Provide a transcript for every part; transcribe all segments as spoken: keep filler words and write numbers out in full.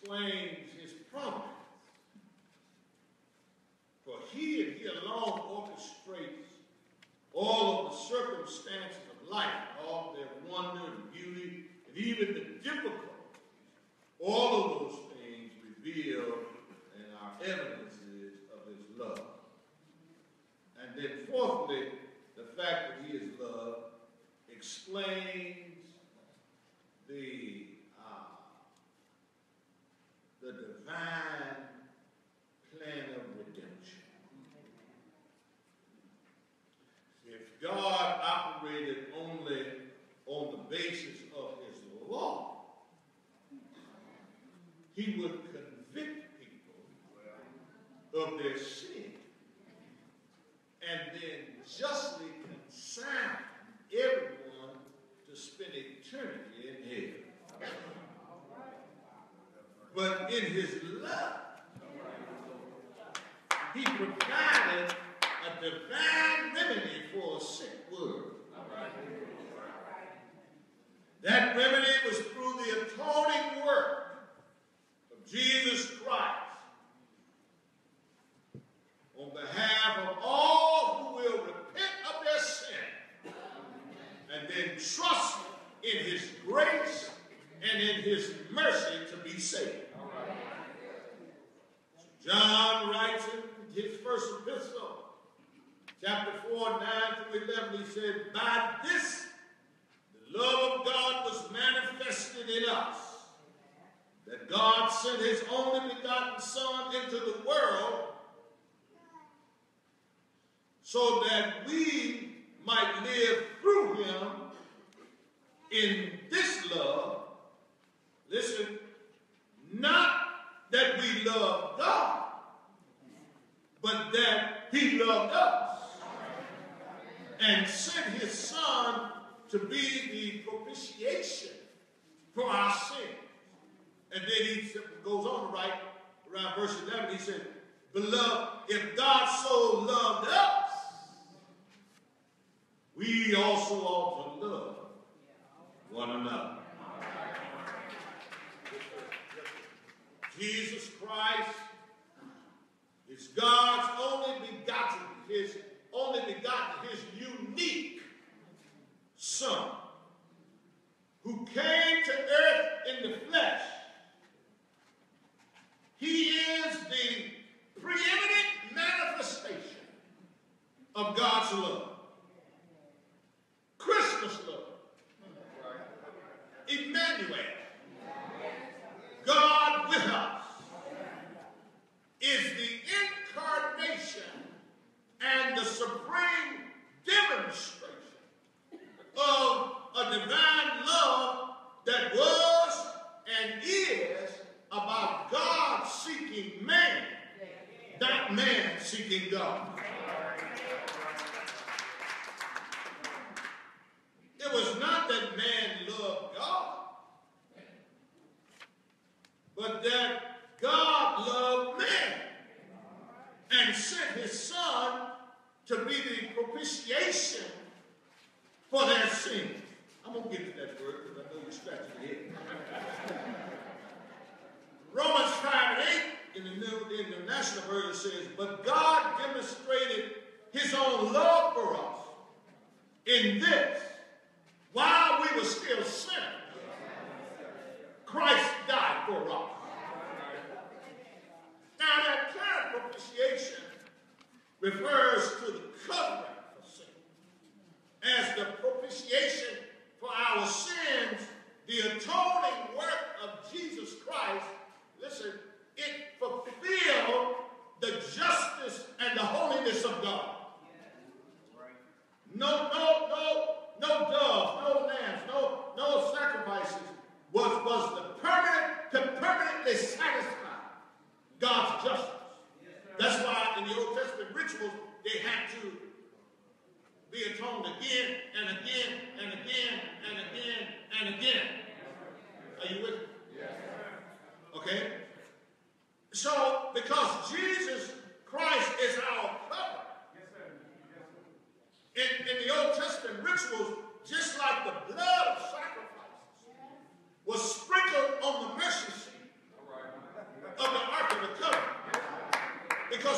explains his providence. For he and he alone orchestrates all of the circumstances of life, all their wonder and beauty, and even the difficulties. All of those things reveal and are evidences of his love. And then fourthly, the fact that he is love explains the, uh, the divine plan of redemption. If God operated only on the basis of his law, he would convict people of their sin and then justly consign everyone to spend eternity in hell. But in his love, he provided a divine remedy for a sick world. That remedy was through the atoning work of Jesus Christ on behalf of all who will repent of their sin and then trust in his grace and in his mercy to be saved. So John writes in his first epistle, chapter four, nine through eleven, he said, by this the love of God was manifested in us, that God sent his only begotten Son into the world so that we might live through him in this love. Listen, not that we love God, but that he loved us and sent his Son to be the propitiation for our sins. And then he goes on to write around verse eleven, he said, beloved, if God so loved us, we also ought to love one another. Jesus Christ is God's only begotten, his only begotten, his unique Son, who came to earth in the flesh. He is the preeminent manifestation of God's love. Christmas love. Emmanuel. God with us is the incarnation and the supreme demonstration of a divine love that was and is about God seeking man, not man seeking God. It was not that man loved God, but that God loved man and sent his Son to be the propitiation for their sins. I'm going to get to that word because I know you're scratching your head. Romans five and eight in the New International Version says, but God demonstrated his own love for us in this: while we were still sinners, Christ died for us. Now that term propitiation refers to the covering for sin. As the propitiation for our sins, the atoning work of Jesus Christ, listen, it fulfilled the justice and the holiness of God. No, no, no, no doves, no lambs, no, no sacrifices was, was the permanent to permanently satisfy God's justice. That's why in the Old Testament rituals they had to be atoned again and again and again and again and again. Are you with me? Yes. Okay? So, because Jesus Christ is our cover, in, in the Old Testament rituals, just like the blood of sacrifices was sprinkled on the mercy seat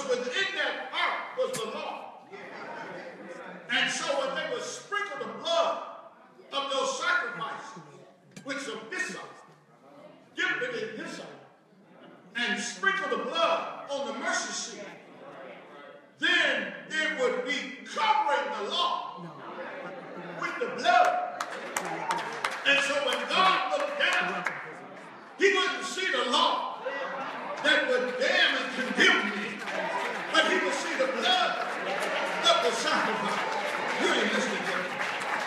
because within that ark was the law. And so when they would sprinkle the blood of those sacrifices with some hyssop, dip it in hyssop, and sprinkle the blood on the mercy seat, then it would be covering the law with the blood. And so when God looked down, he wouldn't see the law that would damn and condemn me, but he would see the blood of the sacrifice. You ain't listening to me.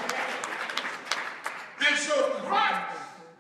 And so Christ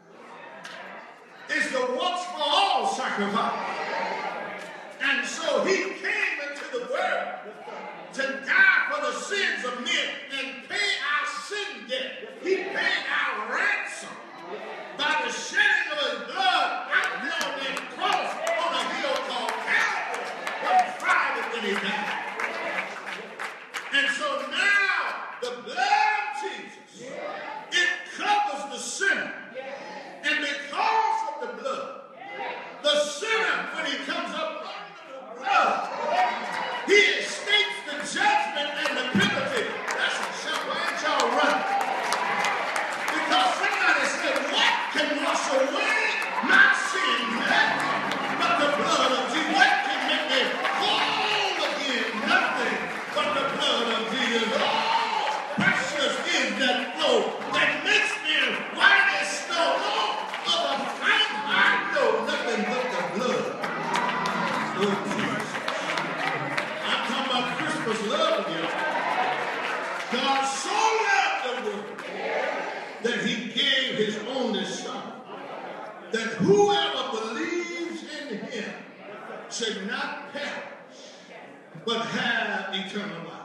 is the once for all sacrifice. And so he came into the world to die for the sins of men and pay our sin debt. He paid our ransom by the shedding of his blood out there on that cross on a hill called Calvary on Friday when he died. And so now the blood of Jesus, it covers the sinner. And because of the blood, the sinner, when he comes up under the blood, he escapes the judgment and the penalty. That's a shout. Why ain't y'all running? Because somebody said, what can wash away my sin? But the blood of Jesus. What can make me whole again? Nothing but the blood of Jesus. Oh, precious is that flow that makes me white as snow. Oh, of a fight, I know nothing but the blood of Jesus. I'm talking about Christmas love, y'all. God so loved the world that he gave his only son, that whoever believes in him should not perish, but have eternal life.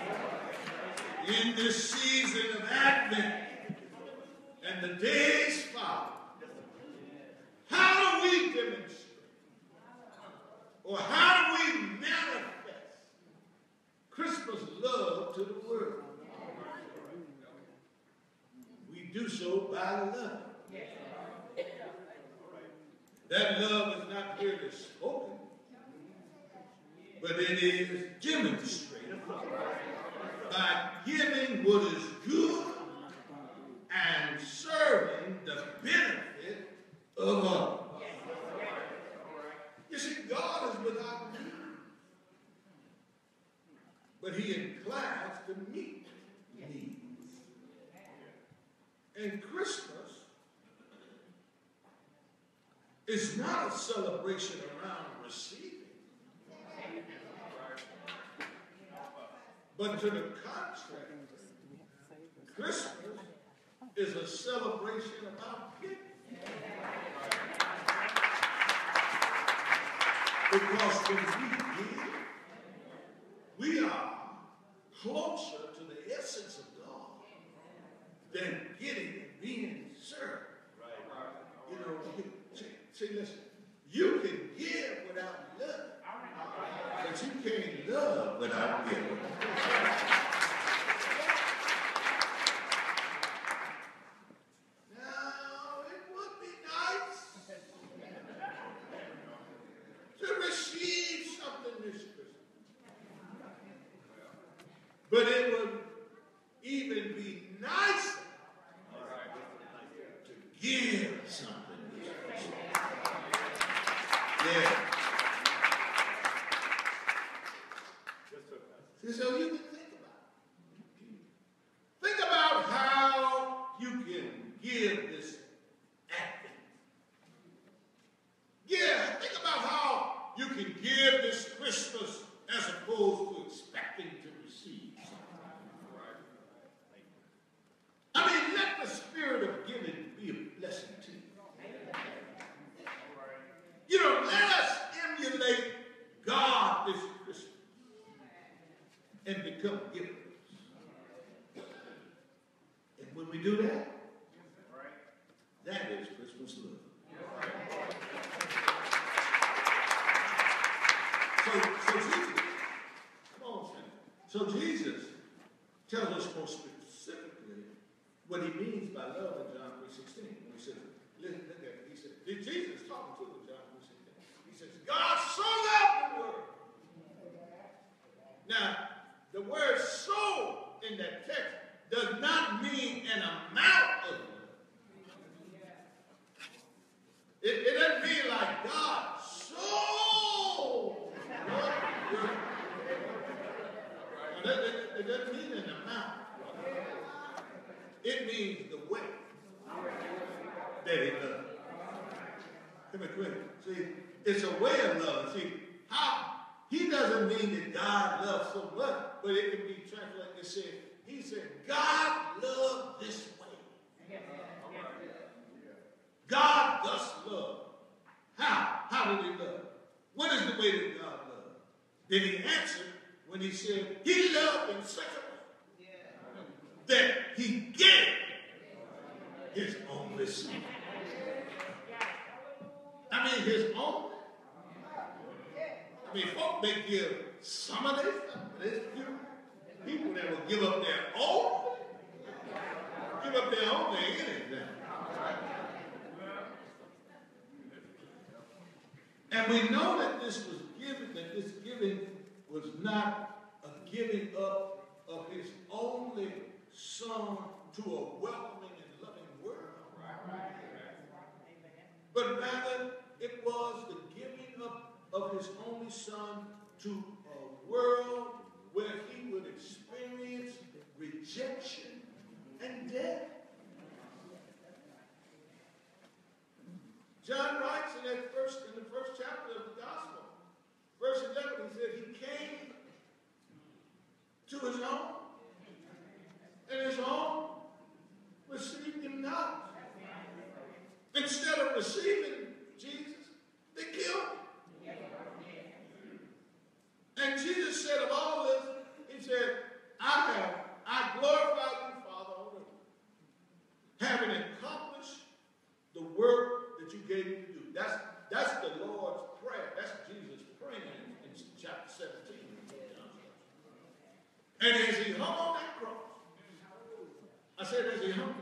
In this season of Advent and the days follow, how do we demonstrate, or how do we manifest Christmas love to the world? We do so by love. That love is not merely spoken, but it is demonstrated by giving what is good and serving the benefit of others. You see, God is without need, but he inclines to meet needs. And Christmas is not a celebration around receiving, but to the contrary, Christmas is a celebration about giving. Because when we give, we are closer to the essence of God than getting and being served. You know, see, see, listen, you can give without love, but you can't love without giving. Now, it would be nice to receive something this Christmas, but it would even be nicer to give something this Christmas. Yeah. So you can think about it. Think about how you can give this Advent. Yeah, think about how you can give this Christmas as opposed to expecting to receive something. I mean, let the spirit of giving be a blessing to you. You know, let us emulate God this Christmas and become givers. And when we do that, that is Christmas love. So, so Jesus, come on, so Jesus tells us more specifically what he means by love in John three sixteen. When he says, listen, look at it. He said, Jesus talking to us in John three sixteen. He says, God so loved the world when, see, it's a way of love. See, how, he doesn't mean that God loves so much, but it can be translated and said, he said, God loved this way. God thus loved. How? How did he love? What is the way that God loved? Then he answered when he said, he loved in such a way that he gave his only son. I mean, his own. I mean, folk may give some of this stuff, but there's people that will give up their own, give up their own thing, anything. And we know that this was given, that this giving was not a giving up of his only son to a welcoming and loving world. But rather, it was the giving up of his only son to a world where he would experience rejection and death. John writes in that first, in the first chapter of the gospel, verse eleven, he said he came to his own, and his own received him not. Instead of receiving Jesus, they killed him. And Jesus said of all this, he said, I have, I glorify you, Father, on earth, having accomplished the work that you gave me to do. That's, that's the Lord's prayer. That's Jesus praying in, in chapter seventeen. And as he hung on that cross, I said as he hung,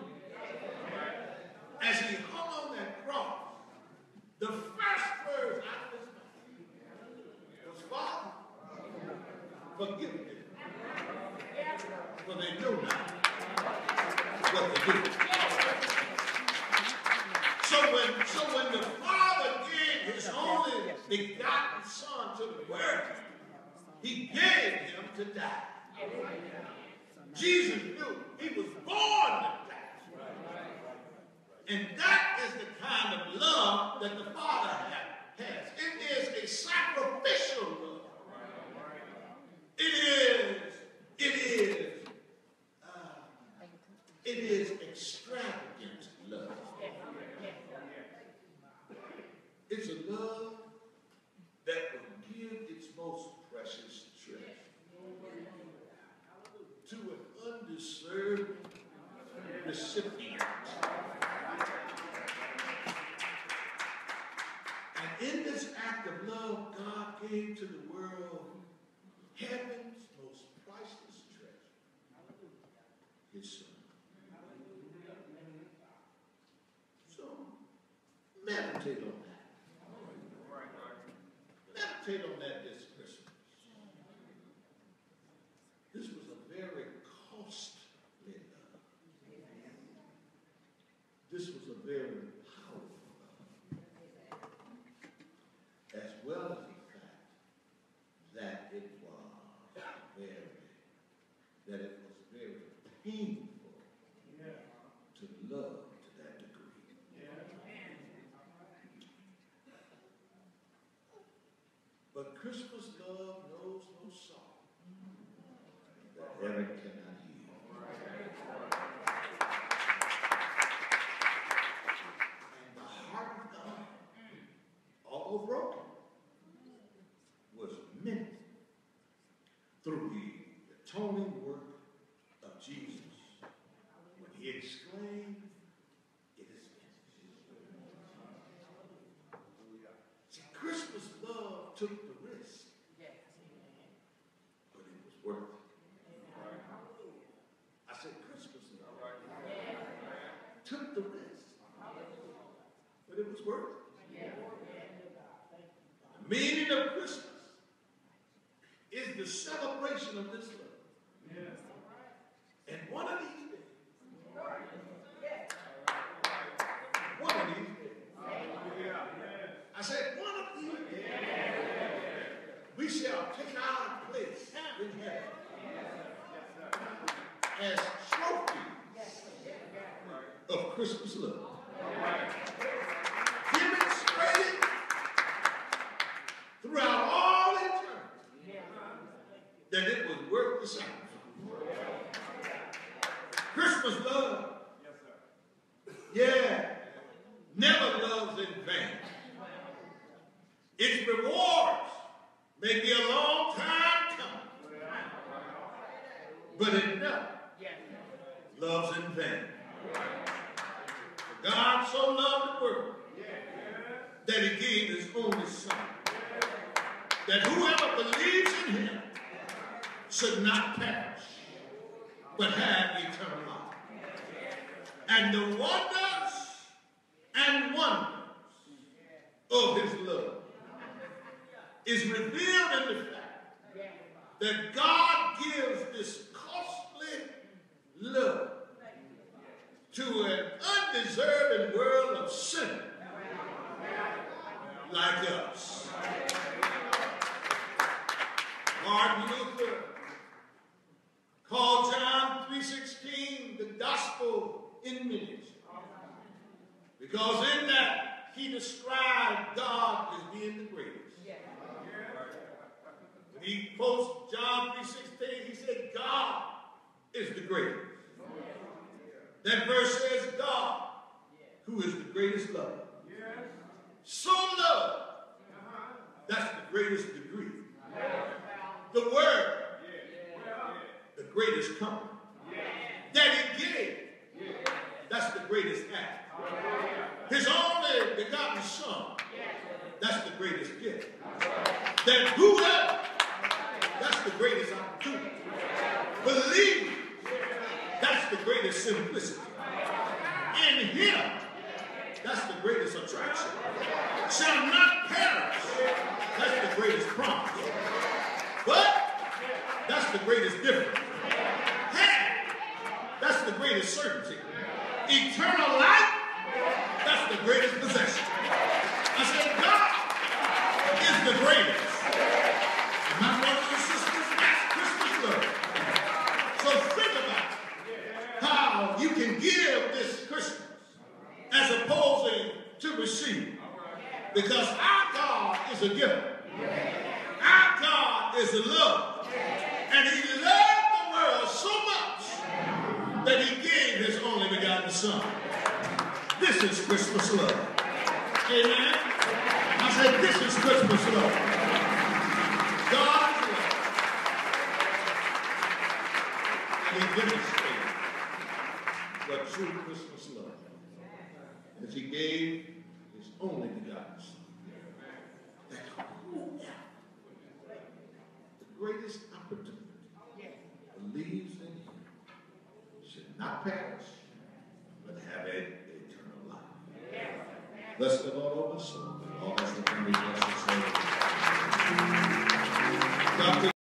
as he hung on that cross, the first words out of his mouth was, Father, forgive them, for they know not what they do. So when, so when the Father gave his only begotten Son to the world, he gave him to die. Jesus knew he was born to die. And that is the kind of love that the Father has. It is a sacrificial love. It is, it is, uh, it is extravagant love. It's a love that will give its most precious treasure to an undeserved recipient. And in this act of love, God gave to the world heaven's most priceless treasure, his Son. So, meditate on that. Meditate on that this Christmas. This was a very costly love. This was a very powerful love. As well as the fact that it was very, that it was very painful to love to that degree. But Christmas love knows no sorrow that heaven cannot heal. And the heart of God, although broken, was meant through the atoning work of Jesus when he exclaimed, it is finished. See, Christmas love took the risk, but it was worth it. I said Christmas love took the risk, but it was worth it. The meaning of Christmas is the celebration of this love. And one of these days, one of these days, I said one of these days, we shall take our place in heaven as trophies of Christmas love. Demonstrated its rewards may be a long time coming, but it never loves in vain. For God so loved the world that he gave his only Son, that whoever believes in him should not perish, but have eternal life. And the wonders and wonders of his love is revealed in the fact that God gives this costly love to an undeserving world of sinners like us. Martin Luther called John three sixteen the gospel in miniature, because in that he described God as being the greatest. When he quotes John three sixteen, he said God is the greatest. That verse says God, who is the greatest lover. So loved, that's the greatest degree. The word, the greatest comfort. That he gave, that's the greatest act. His only begotten Son, that's the greatest gift. That whoever, that's the greatest opportunity. Believe, that's the greatest simplicity. In him, that's the greatest attraction. Shall not perish, that's the greatest promise. But that's the greatest difference. Have, that's the greatest certainty. Eternal life, that's the greatest possession. I said, God is the greatest. And my brothers and sisters, that's Christmas love. So think about how you can give this Christmas as opposing to receive. Because our God is a giver. Our God is a love. And he loved the world so much that he gave his only begotten Son. This is Christmas love. Amen? I said, this is Christmas love. God's love. And he demonstrated what true Christmas love is. As he gave his only begotten Son. That whoever, the greatest opportunity, believes in him should not perish, but have an eternal life. Bless the Lord, O my soul, and all